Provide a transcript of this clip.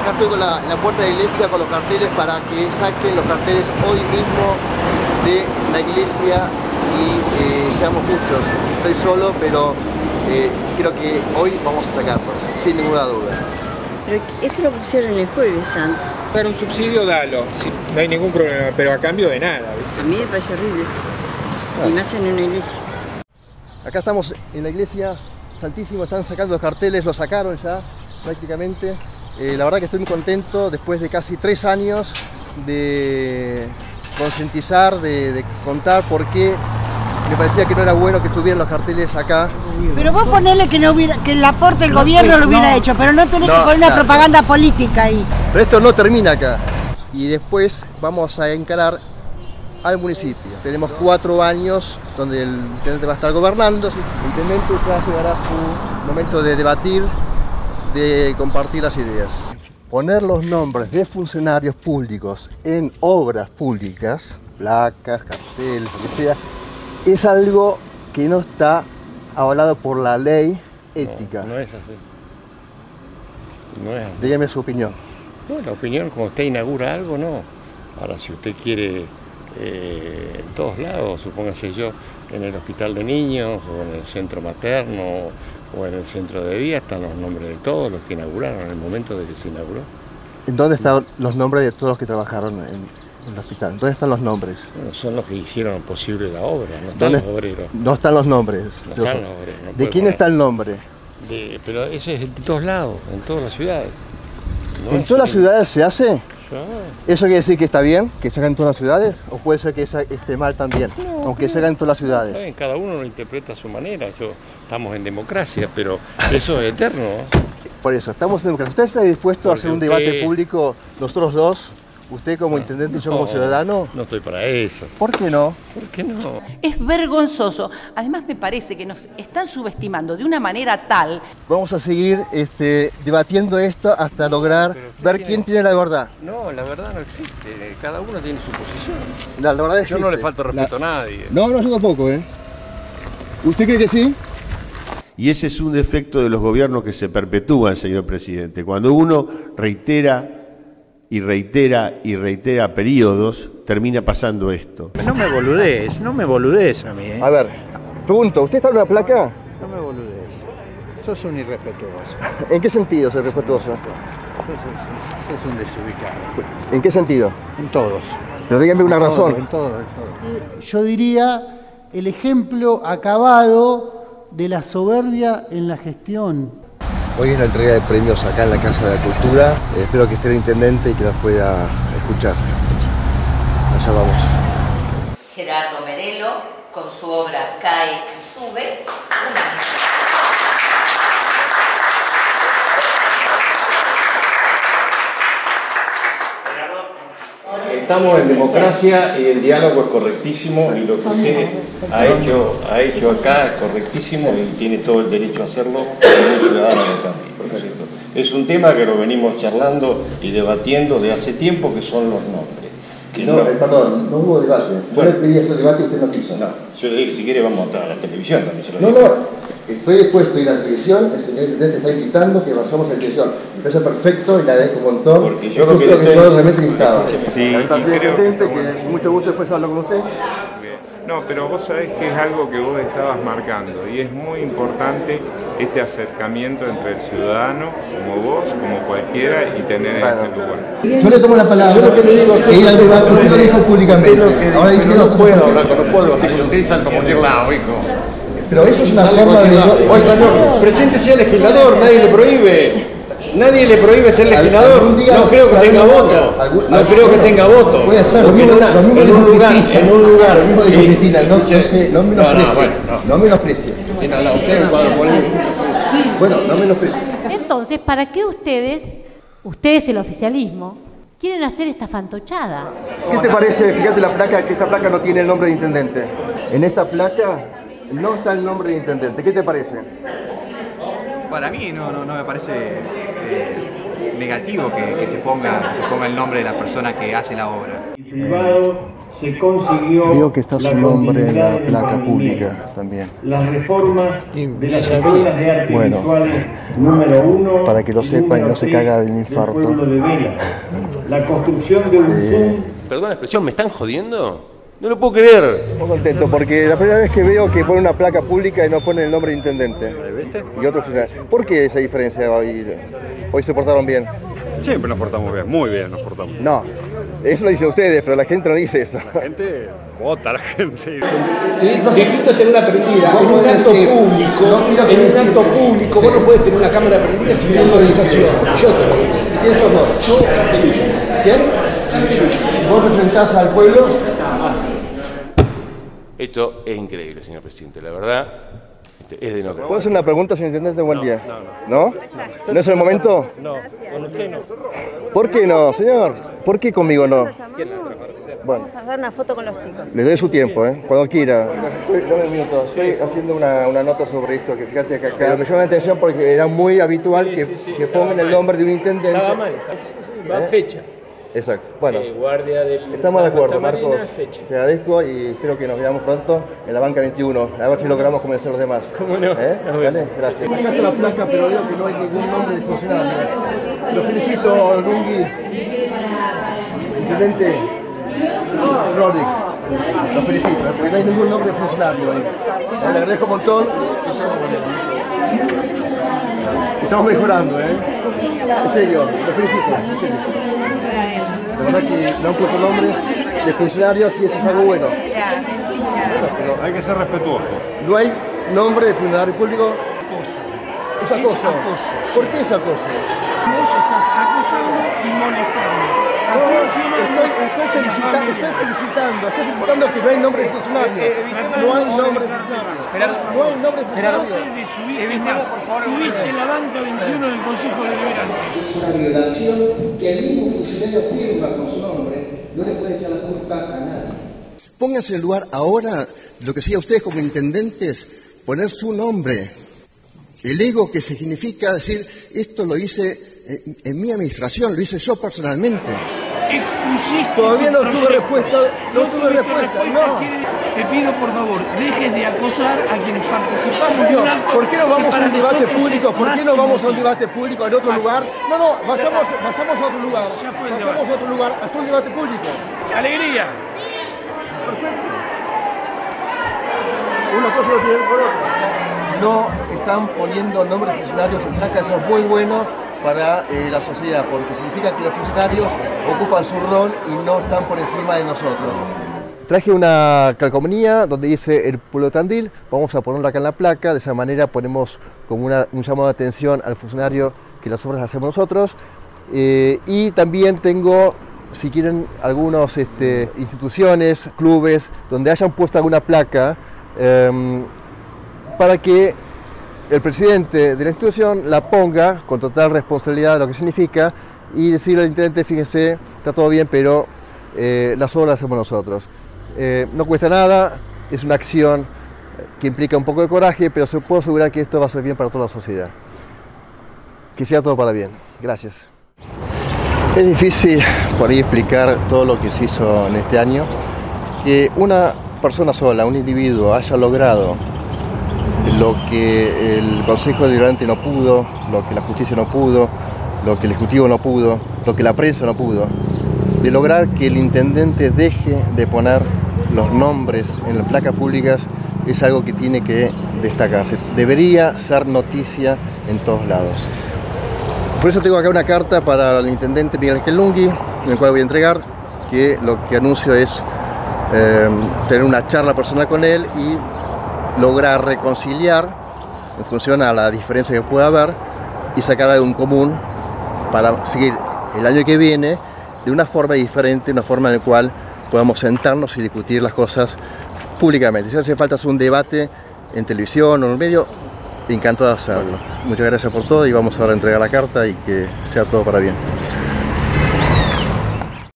acá estoy en la puerta de la iglesia con los carteles para que saquen los carteles hoy mismo de la iglesia y seamos muchos. Estoy solo, pero creo que hoy vamos a sacarlos, sin ninguna duda. Pero esto lo pusieron el Jueves Santo. Dar un subsidio, dalo, sí, no hay ningún problema, pero a cambio de nada, ¿viste? A mí me parece horrible. Y más en una iglesia. Acá estamos en la iglesia Santísimo, están sacando los carteles, los sacaron ya prácticamente. La verdad que estoy muy contento después de casi 3 años de concientizar, de contar por qué me parecía que no era bueno que estuvieran los carteles acá. Pero vos ponele que, no hubiera, que el aporte del gobierno lo hubiera hecho, pero no tenés que poner una propaganda política ahí. Pero esto no termina acá. Y después vamos a encarar al municipio. Tenemos 4 años donde el intendente va a estar gobernando. El intendente ya llegará su momento de debatir, de compartir las ideas. Poner los nombres de funcionarios públicos en obras públicas, placas, carteles, lo que sea, es algo que no está avalado por la ley ética. No, no es así. No es así. Dígame su opinión. No, la opinión, cuando usted inaugura algo, no. Ahora, si usted quiere en todos lados, supóngase yo, en el hospital de niños, o en el centro materno, o en el centro de día, están los nombres de todos los que inauguraron en el momento de que se inauguró. ¿En dónde están los nombres de todos los que trabajaron en el hospital? ¿Dónde están los nombres? Bueno, son los que hicieron posible la obra, no están los obreros. No están los nombres. No están los obreros. No ¿De quién está el nombre? Pero eso es en todos lados, en todas las ciudades. No ¿En todas las ciudades se hace? Ya. ¿Eso quiere decir que está bien, que se haga en todas las ciudades? ¿O puede ser que esté mal también, aunque se haga en todas las ciudades? Bien, cada uno lo interpreta a su manera. Estamos en democracia, pero eso es eterno. Por eso, estamos en democracia. ¿Usted está dispuesto a hacer un debate público, nosotros dos? ¿Usted como intendente y yo como ciudadano? No estoy para eso. ¿Por qué no? ¿Por qué no? Es vergonzoso. Además me parece que nos están subestimando de una manera tal. Vamos a seguir debatiendo esto hasta lograr ver quién tiene la verdad. No, la verdad no existe. Cada uno tiene su posición. La verdad existe. Yo no le falto respeto a nadie. No, yo tampoco, ¿eh? ¿Usted cree que sí? Y ese es un defecto de los gobiernos que se perpetúan, señor presidente. Cuando uno reitera y reitera periodos, termina pasando esto. No me boludez a mí, ¿eh? A ver, pregunto, ¿usted está en una placa? No me boludez. Sos un irrespetuoso. ¿En qué sentido soy respetuoso? Sos un desubicado. ¿En qué sentido? En todos. Pero díganme una razón. En todo. Yo diría el ejemplo acabado de la soberbia en la gestión. Hoy es la entrega de premios acá en la Casa de la Cultura. Espero que esté el intendente y que nos pueda escuchar. Allá vamos. Gerardo Merelo, con su obra Cae y Sube. Estamos en democracia y el diálogo es correctísimo y lo que usted ha hecho acá es correctísimo y tiene todo el derecho a hacerlo como un ciudadano de Tandil, ¿no es cierto? Es un tema que lo venimos charlando y debatiendo de hace tiempo, que son los nombres. Perdón, no hubo debate. Yo le pedí ese debate y usted no quiso. No, yo le dije, si quiere vamos a estar a la televisión también se lo digo. No, estoy dispuesto a ir a la televisión, el señor intendente está invitando que vayamos a la televisión. Me parece perfecto y le agradezco un montón. Porque yo lo que le yo realmente invitaba. Sí, y creo que mucho gusto después hablar con usted. No, pero vos sabés que es algo que vos estabas marcando y es muy importante este acercamiento entre el ciudadano, como vos, como cualquiera, y tener este lugar. Yo le tomo la palabra. Yo lo que le digo es que ir al debate, usted lo dijo públicamente. Ahora dice que no puedo hablar, no puedo debatir con usted y salto por cualquier lado, hijo. Pero eso es una forma de... Oiga, no, preséntese al legislador, nadie le prohíbe. Nadie le prohíbe ser legislador. No creo que tenga voto. No creo que tenga voto. Puede ser lo mismo en un lugar. Lo mismo de Cristina. No menosprecie. Tiene al lado usted un cuadro político. Bueno, no menosprecie. Entonces, ¿para qué ustedes el oficialismo, quieren hacer esta fantochada? ¿Qué te parece? Fíjate la placa, que esta placa no tiene el nombre de intendente. En esta placa no está el nombre de intendente. ¿Qué te parece? Para mí no me parece negativo que se ponga el nombre de la persona que hace la obra. Privado se consiguió Veo que está su nombre en la placa pública también. La reforma de las escuelas de artes visuales número 1 para que lo sepa y no se caga de un infarto. Del pueblo de Vela. La construcción de un Zoom. Perdón la expresión, ¿me están jodiendo? No lo puedo creer. Muy contento porque la primera vez que veo que pone una placa pública y no pone el nombre de intendente. ¿Viste? Y otro funcionario. ¿Por qué esa diferencia hoy se portaron bien? Siempre nos portamos bien, muy bien nos portamos. No, eso lo dicen ustedes, pero la gente no dice eso. La gente vota, la gente. Sí, Dieguito tiene una prendida. En un acto público, vos no podés tener una cámara prendida sin autorización. Yo te lo digo. ¿Quién sos vos? Yo, Anteluyo. ¿Quién? ¿Vos representás al pueblo? Esto es increíble, señor presidente, la verdad. Es de no creer. ¿Puedo hacer una pregunta, señor intendente? Buen día. No. ¿No es el momento? No, con usted no. ¿Por qué no, señor? ¿Por qué conmigo no? Bueno, Vamos a dar una foto con los chicos. le doy su tiempo, cuando quiera. Dame un minuto. Estoy haciendo una nota sobre esto, que fíjate que acá me llama la atención porque era muy habitual que pongan el nombre de un intendente. Estaba mal, va fecha. Exacto. Bueno, guardia de estamos de acuerdo, Marina, Marcos. fecha. Te agradezco y espero que nos veamos pronto en la banca 21. A ver si logramos convencer a los demás. ¿Cómo no? ¿Vale? Gracias. Acá está la placa, pero veo que no hay ningún nombre de funcionario. Lo felicito, Lungi. Intendente Rodríguez. Lo felicito, porque no hay ningún nombre de funcionario ahí. Le agradezco un montón. Estamos mejorando, En serio, lo felicito, en serio. La verdad que no han puesto nombres de funcionarios y eso es algo bueno. Pero hay que ser respetuoso. No hay nombre de funcionario público. Es acoso. ¿Por qué es acoso? Vos estás acosando y molestando. Estoy felicitando que no hay nombre de funcionario. No hay nombre de funcionario. No hay nombre de funcionario. Es más, tuviste la banca 21 del Consejo Deliberante. Es una violación que el mismo funcionario firma con su nombre, no le puede echar la culpa a nadie. Pónganse en el lugar ahora de lo que sería ustedes como intendentes, poner su nombre. El ego que significa decir, esto lo hice en mi administración, lo hice yo personalmente. Expusiste. Todavía no tuve respuesta, no. Te pido por favor, dejes de acosar a quienes participamos de un acto. ¿Por qué no vamos a un debate público? ¿Por qué no vamos a un debate público en otro lugar? No, vayamos a otro lugar. Vayamos a otro lugar, a hacer un debate público. ¡Alegría! Una cosa lo tiene por otra. No están poniendo nombres de funcionarios en placa, eso es muy bueno para la sociedad, porque significa que los funcionarios ocupan su rol y no están por encima de nosotros. Traje una calcomanía donde dice el pueblo de Tandil, vamos a ponerla acá en la placa, de esa manera ponemos como un llamado de atención al funcionario que las obras las hacemos nosotros. Y también tengo, si quieren, algunas instituciones, clubes, donde hayan puesto alguna placa para que el presidente de la institución la ponga con total responsabilidad de lo que significa y decirle al intendente, fíjense, está todo bien, pero las obras las hacemos nosotros. No cuesta nada, es una acción que implica un poco de coraje, pero se puedo asegurar que esto va a ser bien para toda la sociedad. Que sea todo para bien. Gracias. Es difícil por ahí explicar todo lo que se hizo en este año, que una persona sola, un individuo, haya logrado lo que el Consejo Deliberante no pudo, lo que la justicia no pudo, lo que el Ejecutivo no pudo, lo que la prensa no pudo, de lograr que el intendente deje de poner los nombres en las placas públicas, es algo que tiene que destacarse. Debería ser noticia en todos lados. Por eso tengo acá una carta para el intendente Miguel Ángel Lungi, en el cual voy a entregar, que lo que anuncio es tener una charla personal con él y lograr reconciliar en función a la diferencia que pueda haber y sacar algo en común para seguir el año que viene de una forma diferente, una forma en la cual podamos sentarnos y discutir las cosas públicamente. Si hace falta hacer un debate en televisión o en el medio, encantado de hacerlo. Muchas gracias por todo y vamos ahora a entregar la carta y que sea todo para bien.